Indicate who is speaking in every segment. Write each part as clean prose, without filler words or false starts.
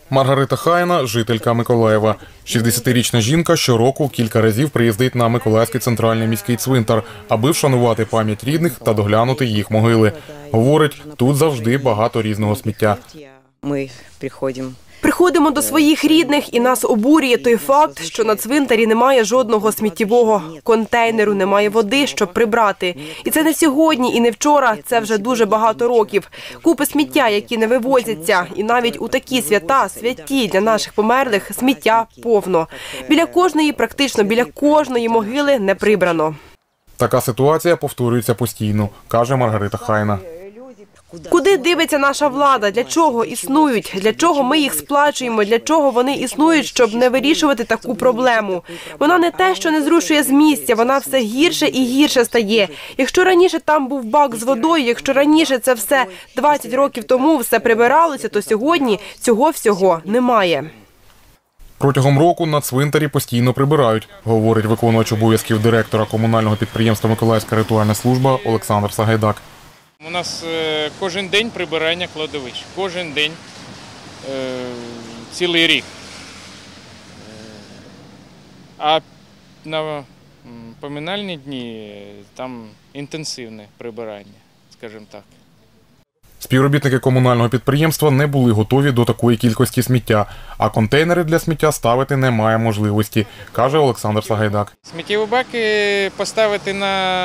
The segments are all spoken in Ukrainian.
Speaker 1: Маргарита Хайна – жителька Миколаєва. 60-річна жінка щороку кілька разів приїздить на Миколаївський центральний міський цвинтар, аби вшанувати пам'ять рідних та доглянути їх могили. Говорить, тут завжди багато різного сміття.
Speaker 2: Ми приходимо до своїх рідних, і нас обурює той факт, що на цвинтарі немає жодного сміттєвого контейнеру, немає води, щоб прибрати. І це не сьогодні і не вчора, це вже дуже багато років. Купи сміття, які не вивозяться. І навіть у такі свята, святі для наших померлих, сміття повно. Практично біля кожної могили не прибрано.
Speaker 1: Така ситуація повторюється постійно, каже Маргарита Хайна.
Speaker 2: Куди дивиться наша влада? Для чого існують? Для чого ми їх сплачуємо? Для чого вони існують, щоб не вирішувати таку проблему? Вона не те, що не зрушує з місця, вона все гірше і гірше стає. Якщо раніше там був бак з водою, якщо раніше це все 20 років тому все прибиралося, то сьогодні цього всього немає.
Speaker 1: Протягом року на цвинтарі постійно прибирають, говорить виконувач обов'язків директора комунального підприємства «Миколаївська ритуальна служба» Олександр Сагайдак.
Speaker 3: У нас кожен день прибирання кладовищ, кожен день, цілий рік. А на поминальні дні там інтенсивне прибирання, скажімо так.
Speaker 1: Співробітники комунального підприємства не були готові до такої кількості сміття, а контейнери для сміття ставити немає можливості, каже Олександр Сагайдак.
Speaker 3: Сміттєві баки поставити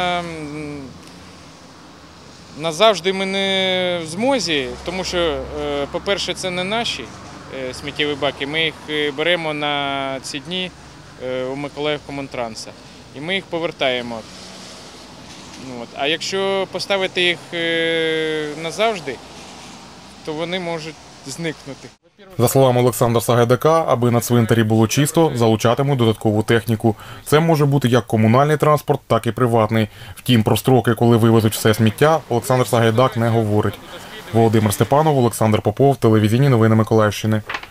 Speaker 3: назавжди ми не в змозі, тому що, по-перше, це не наші сміттєві баки. Ми їх беремо на ці дні у Миколаївкомунтранса і ми їх повертаємо. А якщо поставити їх назавжди, то вони можуть зникнути.
Speaker 1: За словами Олександра Сагайдака, аби на цвинтарі було чисто, залучатимуть додаткову техніку. Це може бути як комунальний транспорт, так і приватний. Втім, про строки, коли вивезуть все сміття, Олександр Сагайдак не говорить. Володимир Степанов, Олександр Попов, телевізійні новини Миколаївщини.